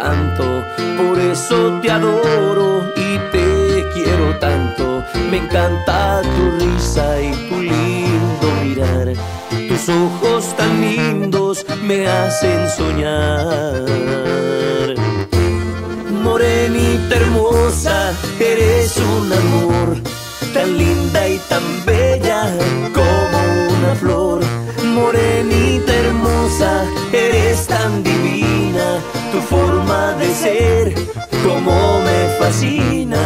tanto, por eso te adoro y te quiero tanto. Me encanta tu risa y tu lindo mirar, tus ojos tan lindos me hacen soñar. Morenita hermosa, eres un amor, tan linda y tan bella como una flor. Morenita hermosa, eres tan divina, tu forma de ser como me fascina.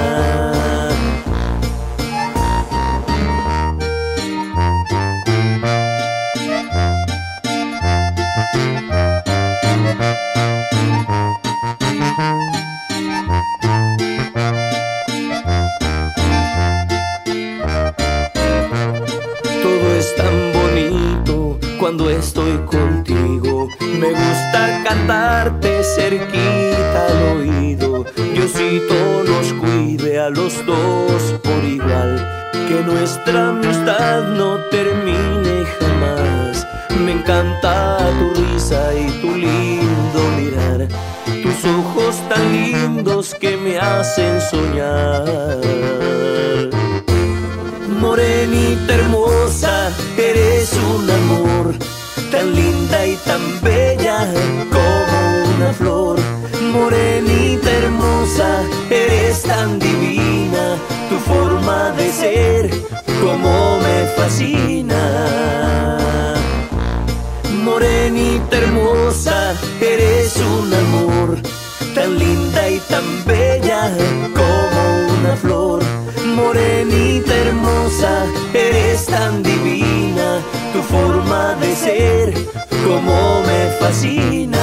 Cuando estoy contigo, me gusta cantarte cerquita al oído. Diosito nos cuide a los dos por igual, que nuestra amistad no termine jamás. Me encanta tu risa y tu lindo mirar, tus ojos tan lindos que me hacen soñar. Morenita hermosa, eres un amor, tan linda y tan bella como una flor. Morenita hermosa, eres tan divina, tu forma de ser como me fascina. Morenita hermosa, eres un amor, tan linda y tan bella como una flor. Morenita hermosa, eres tan divina, tu forma de ser como me fascina.